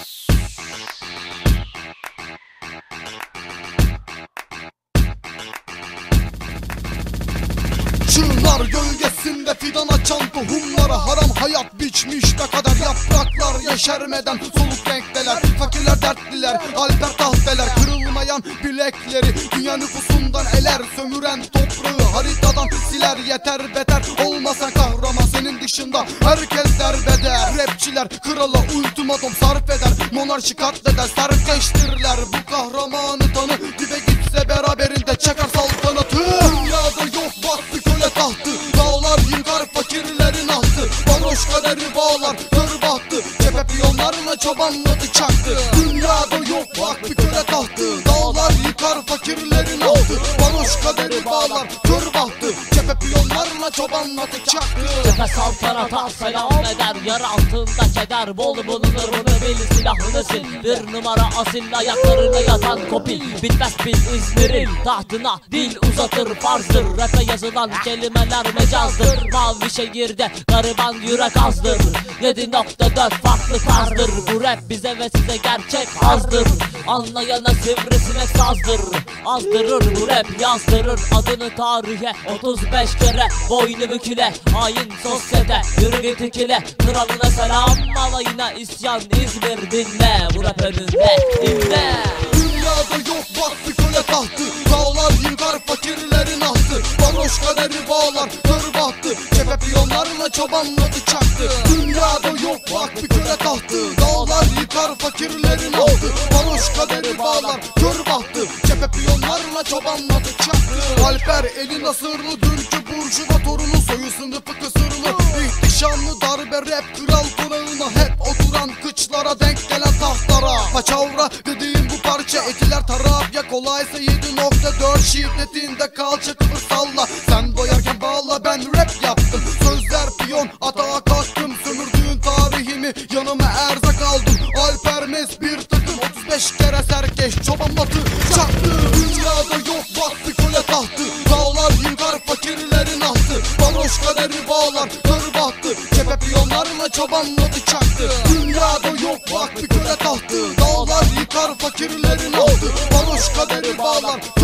Çığlar gölgesinde fidan açan tohumlara haram hayat biçmiş ne kadar yapraklar yeşermeden soluk renkteler. Fakirler dertliler, alper tahveler, kırılmayan bilekleri dünya nüfusundan eler. Sömüren toprağı haritadan siler, yeter beter olmasa kahraman senin dışında herkes derbeder. Rapçiler krala ultimatom sarf eder, monarşi katleder, serkeştirler. Bu kahramanı tanı, dibe gitse beraberinde çakar saltanatı. Dünyada yok baktı köle tahtı, dağlar yıkar fakirlerin ahtı. Varoş kaderi bağlar kör bahtı, cephe piyonlarla çobanladı çaktı. Dünyada yok baktı köle tahtı, dağlar yıkar fakirlerin ahtı. Varoş kaderi bağlar kör bahtı, cephe piyonlarla çobanladı çaktı. Cephe saltanata selam eder, yer altında keder bol bulunur, bunu bil silahını sil. Bir numara asil ayaklarına yatan kopil, bitmez bil İzmir'in tahtına dil uzatır farzdır. Rap'e yazılan kelimeler mecazdır, mavi şehirde gariban yürek azdır. 7.4 farklı tarzdır, bu rap bize ve size gerçek azdır. Anlayana sivrisinek sazdır, azdırır bu rap yazdırır adını tarihe. 35 kere boynu büküle, hain sosyete yürü git ikile. Kralına selam, alayına isyan, İzmir dinle, bu rap önünde dinle. Dünyada yok baktı köle tahtı, dağlar yıkar fakirlerin ahtı. Varoş kaderi bağlar kör bahtı, cephe piyonlarla çobanladı çaktı. Dünyada yok baktı köle tahtı, dağlar yıkar fakirlerin ahtı. Varoş kaderi bağlar kör bahtı, cephe piyonlarla çobanladı çaktı. Alper eli nasırlı, dünkü burjuva torunu, soyu sınıfı kısırlı. İhtişamlı darbe rap kral konağına, hep oturan kıçlara denk gelen tahtlara. Paçavra dediğim bu parça, etiler tarabya kolaysa 7.4 şiddetinde kalça kıvır salla. Sen doyarken bağla, ben rap yaptım, sözler piyon atağa kalktım. Sömürdüğün tarihimi yanıma erzak aldım. Alper mes bir takım 35 kere serkeş çobanlatı çaktı. Dünyada yok baktı köle tahtı, dağlar yıkar fakirlerin ahtı. Varoş kaderi bağlar kör bahtı, cephe piyonlarla çobanladı çaktı. Dünyada yok baktı köle tahtı, dağlar yıkar fakirlerin ahtı. Varoş kaderi bağlar